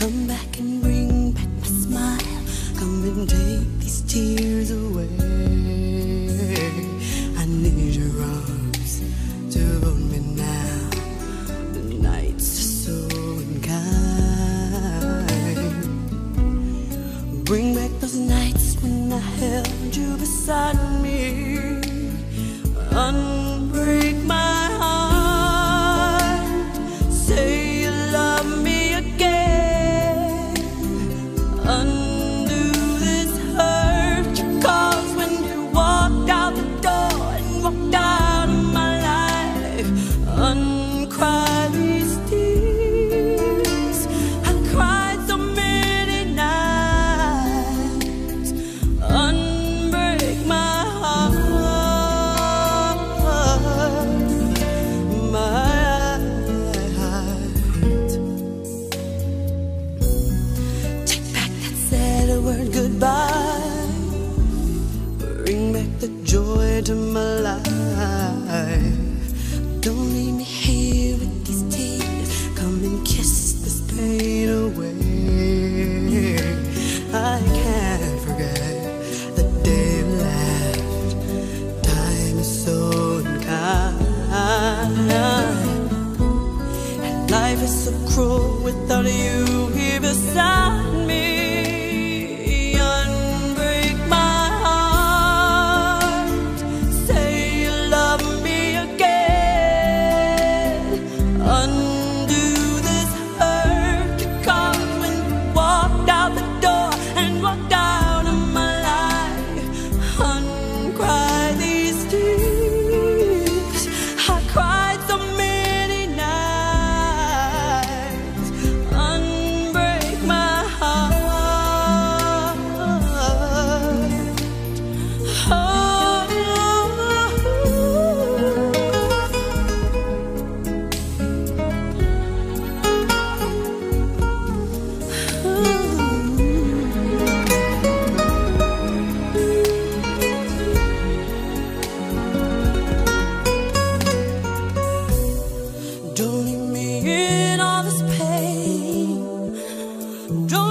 Come back and bring back my smile. Come and take these tears away. I need your arms to hold me now. The nights are so unkind. Bring back those nights when I held you beside me. Unbreak my heart. Say you love me again. Undo this hurt you caused when you walked out the door and walked out of my life. Uncry these tears. I cried so many nights. Unbreak my heart. Word goodbye. Bring back the joy to my life. Don't leave me here with these tears. Come and kiss this pain away. I can't forget the day you left. Time is so unkind, and life is so cruel without you here beside me. Don't leave me in all this pain. Don't